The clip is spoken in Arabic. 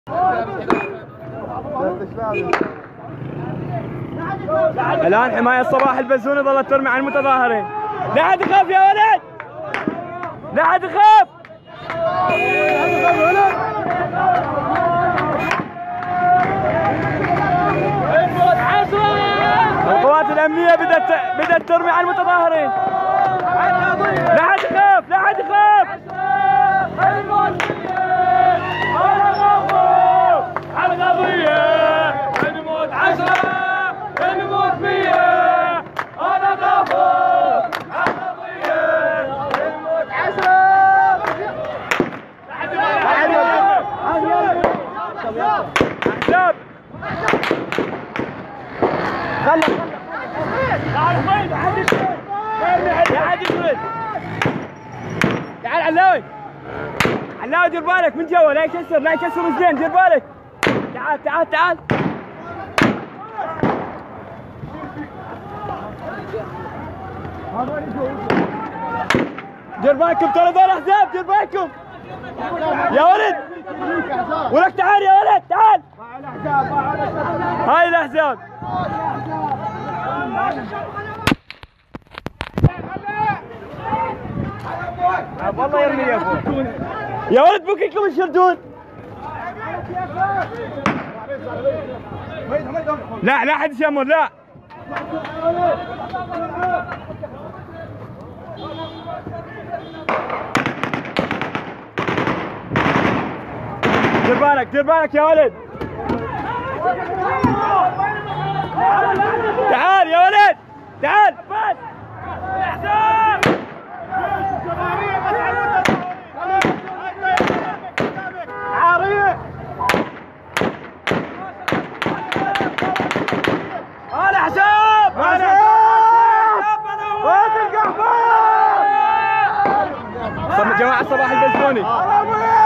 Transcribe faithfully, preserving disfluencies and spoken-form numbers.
الآن حماية صباح البزوني ظلت ترمي على المتظاهرين. لا حد يخاف يا ولد، لا حد يخاف. القوات الأمنية بدأت بدأت ترمي على المتظاهرين. لا حد يخاف، لا حد يخاف. على القضية نموت عشرة نموت مية. أنا غافور على القضية نموت عشرة. أحزاب خلص تعال وين حد يشرد، يا حد يشرد. تعال علاوي، علاوي دير بالك من جوا، لا يكسر لا يكسر رجلين، دير بالك. تعال تعال تعال. دير بالكم ترى ذول احزاب، دير بالكم يا ولد. ولك تعال يا ولد تعال. هاي الاحزاب. والله يرمي يا ابوي يا ولد، بكيكم يشردون. لا لا حد يشمر، لا. دير بالك دير بالك يا ولد. تعال يا ولد تعال. بس عارية هلا حساب هلا وين القحبة. جماعة صباح البزوني.